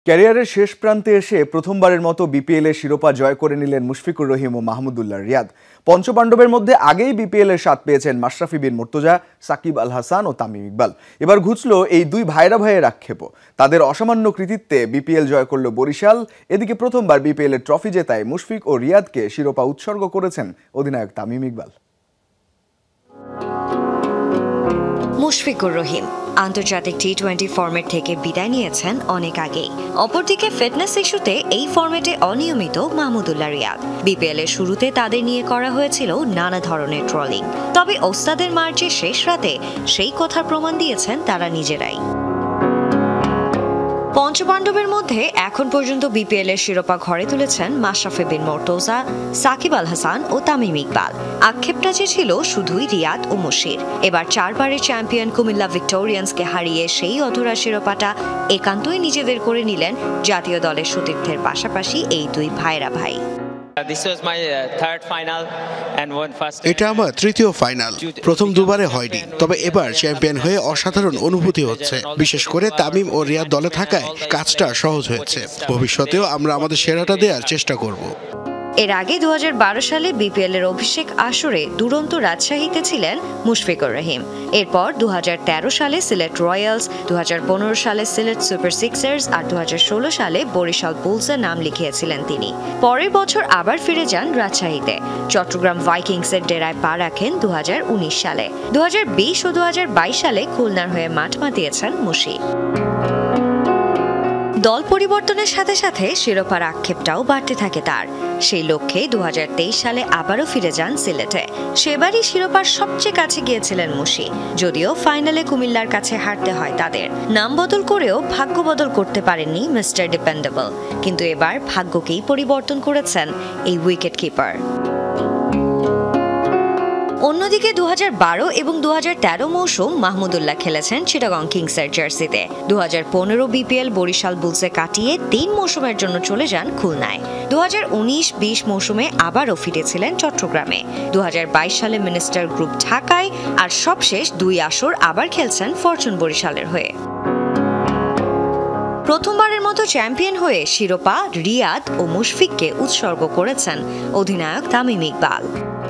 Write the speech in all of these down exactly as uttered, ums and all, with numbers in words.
ক্যারিয়ারের শেষ প্রান্তে এসে প্রথমবারের মতো বিপিএল এর শিরোপা জয় করে নিলেন মুশফিকুর রহিম ও মাহমুদুল্লাহ রিয়াদ। পঞ্চপাণ্ডবের মধ্যে আগেই বিপিএল এর স্বাদ পেয়েছেন মাশরাফি বিন মুর্তজা, সাকিব আল হাসান ও তামিম ইকবাল। এবার ঘুচল এই দুই ভাইরা ভাইয়ের আক্ষেপও। তাদের অসামান্য কৃতিত্বে বিপিএল জয় করল বরিশাল। এদিকে প্রথমবার বিপিএল এর ট্রফি জেতায় মুশফিক ও রিয়াদকে শিরোপা উৎসর্গ করেছেন অধিনায়ক তামিম ইকবাল। মুশফিকুর রহিম আন্তর্জাতিক টি টোয়েন্টি ফরম্যাট থেকে বিদায় নিয়েছেন অনেক আগেই। অপরদিকে ফিটনেস ইস্যুতে এই ফরম্যাটে অনিয়মিত মাহমুদুল্লাহ রিয়াদ। বিপিএল এর শুরুতে তাদের নিয়ে করা হয়েছিল নানা ধরনের ট্রলিং, তবে ওস্তাদের মার্চে শেষ রাতে সেই কথার প্রমাণ দিয়েছেন তারা নিজেরাই। পঞ্চপাণ্ডবের মধ্যে এখন পর্যন্ত বিপিএল এর শিরোপা ঘরে তুলেছেন মাশরাফি বিন মুর্তজা, সাকিব আল হাসান ও তামিম ইকবাল। আক্ষেপটা যে ছিল শুধুই রিয়াদ ও মুশির। এবার চারবারের চ্যাম্পিয়ন কুমিল্লা ভিক্টোরিয়ান্সকে হারিয়ে সেই অধরা শিরোপাটা একান্তই নিজেদের করে নিলেন জাতীয় দলের সতীর্থের পাশাপাশি এই দুই ভাইরা ভাই। এটা আমার তৃতীয় ফাইনাল। প্রথম দুবারে হয়নি, তবে এবার চ্যাম্পিয়ন হয়ে অসাধারণ অনুভূতি হচ্ছে। বিশেষ করে তামিম ও রিয়াদ দলে থাকায় কাজটা সহজ হয়েছে। ভবিষ্যতেও আমরা আমাদের সেরাটা দেওয়ার চেষ্টা করব। এর আগে দু হাজার বারো সালে বিপিএল এর অভিষেক আসরে দুরন্ত রাজশাহীতে ছিলেন মুশফিকুর রহিম। এরপর দু হাজার তেরো সালে সিলেট রয়্যালস, দু হাজার পনেরো সালে সিলেট সুপার সিক্সার্স আর দু হাজার ষোলো সালে বরিশাল বুলসের নাম লিখিয়েছিলেন তিনি। পরের বছর আবার ফিরে যান রাজশাহীতে। চট্টগ্রাম ভাইকিংসের ডেরায় পা রাখেন দু হাজার উনিশ সালে। দু হাজার বিশ ও দু হাজার বাইশ সালে খুলনার হয়ে মাঠ মাতিয়েছেন মুশি। দল পরিবর্তনের সাথে সাথে শিরোপার আক্ষেপটাও বাড়তে থাকে তার। সেই লক্ষ্যে দু হাজার তেইশ সালে আবারও ফিরে যান সিলেটে। সেবারই শিরোপার সবচেয়ে কাছে গিয়েছিলেন মুশি, যদিও ফাইনালে কুমিল্লার কাছে হারতে হয় তাদের। নাম বদল করেও ভাগ্য বদল করতে পারেননি মিস্টার ডিপেন্ডেবল, কিন্তু এবার ভাগ্যকেই পরিবর্তন করেছেন এই উইকেট কিপার। অন্যদিকে দু হাজার বারো এবং দু হাজার তেরো মৌসুম মাহমুদুল্লাহ খেলেছেন চিটাগং কিংসের জার্সিতে। দু হাজার পনেরো বিপিএল বরিশাল বুলসে কাটিয়ে তিন মৌসুমের জন্য চলে যান খুলনায়। দু হাজার উনিশ বিশ মৌসুমে আবারও ফিরেছিলেন চট্টগ্রামে। দু হাজার বাইশ সালে মিনিস্টার গ্রুপ ঢাকায়, আর সবশেষ দুই আসর আবার খেলছেন ফরচুন বরিশালের হয়ে। প্রথমবারের মতো চ্যাম্পিয়ন হয়ে শিরোপা রিয়াদ ও মুশফিককে উৎসর্গ করেছেন অধিনায়ক তামিম ইকবাল।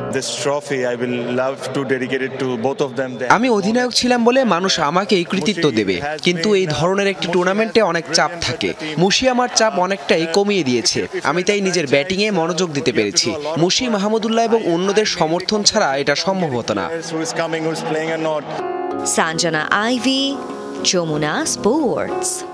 আমি অধিনায়ক ছিলাম বলে মানুষ আমাকে এই কৃতিত্ব দেবে, কিন্তু এই ধরনের একটি টুর্নামেন্টে অনেক চাপ থাকে। মুশি আমার চাপ অনেকটাই কমিয়ে দিয়েছে। আমি তাই নিজের ব্যাটিংয়ে মনোযোগ দিতে পেরেছি। মুশি, মাহমুদুল্লাহ এবং অন্যদের সমর্থন ছাড়া এটা সম্ভব হতো না। Sanjana Ivy, Jamuna sports.